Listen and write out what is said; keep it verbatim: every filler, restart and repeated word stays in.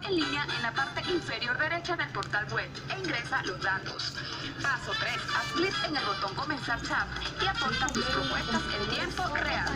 en línea en la parte inferior derecha del portal web e ingresa los datos. Paso tres. Haz clic en el botón Comenzar chat y aporta tus propuestas en tiempo real.